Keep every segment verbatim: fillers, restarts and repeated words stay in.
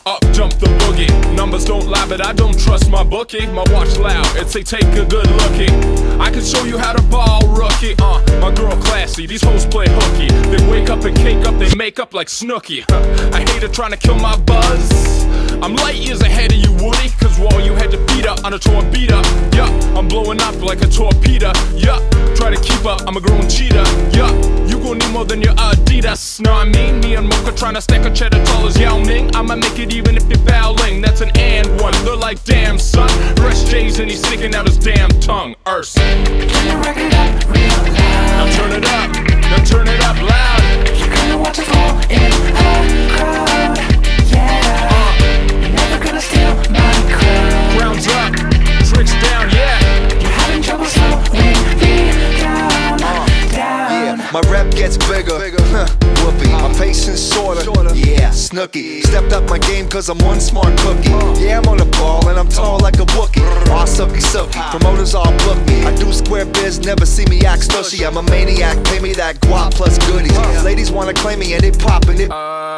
Up jump the boogie. Numbers don't lie, but I don't trust my bookie. My watch loud, it say take a good lookie. I can show you how to ball, rookie. Uh, my girl classy, these hoes play hooky. They wake up and cake up, they make up like Snooki. Huh. I hate her trying to kill my buzz. I'm light years ahead of you, Woody. Cause while you had your feet up on a torpedo, yeah, I'm blowing up like a torpedo, yeah. Try to keep up, I'm a growing cheetah, yeah. You gon' need more than your Adidas, know what I mean? Me and Mocha trying to stack a cheddar tall as Yao Ming. I'ma make it even if you're fouling, that's an and one. They're like, damn son, rest J's and he's sticking out his damn tongue, Urs. Turn the record up real loud. Now turn it up, now turn it up loud. You're gonna watch us all in a crowd, yeah. uh, You're never gonna steal my crown. Rounds up, tricks down, yeah. You're having trouble slowing me down, uh, down. Yeah, my rep gets bigger, huh, whoopee. My patience shorter, yeah, Snooki. Stepped up my game cause I'm one smart cookie. Yeah, I'm on the ball and I'm tall like a Wookie. All sucky sucky, promoters all book me. I do square biz, never see me act stushy. I'm a maniac, pay me that guap plus goodies. Ladies wanna claim me and they poppin' it,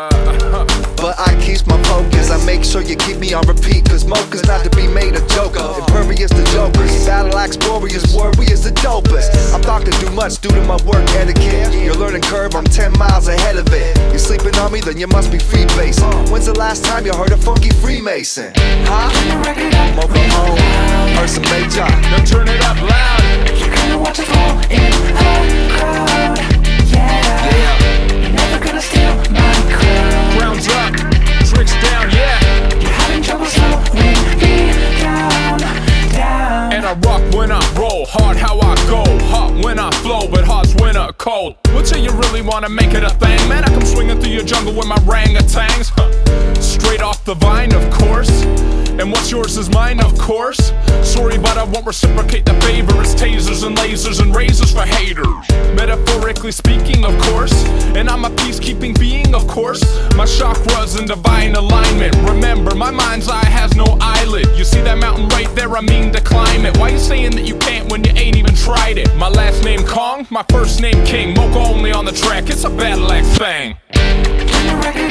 but I keep my focus. I make sure you keep me on repeat, cause Mocha's not to be made a joker. Impervious to jokers, battle axe warriors, warriors the dopest. I'm thought to do much due to my work etiquette. Your learning curve, I'm ten miles ahead of it. You sleeping on me, then you must be free basing. When's the last time you heard a funky Freemason? Huh? Mocha home, Ursa Major. Now turn it up loud. You're gonna watch us all in a crowd, yeah. Yeah. You're never gonna steal my crown. Rounds up, tricks down, yeah. You're having trouble slowing me down, down. And I rock when I roll, hard how I go. Hot when I flow, but hot's when I cold. What till you really wanna make it a thing? Man, I come swinging through your jungle with my rangatangs, huh. Straight off the vine, of course. And what's yours is mine, of course. Sorry, but I won't reciprocate the favor. It's tasers and lasers and razors for haters. Metaphorically speaking, of course. And I'm a peacekeeping being, of course. My chakras in divine alignment. Remember, my mind's eye has no eyelid. You see that mountain right there? I mean to climb it. Why you saying that you can't when you ain't even tried it? My last name Kong, my first name King. Mocha only on the track, it's a battle axe thing. Turn the record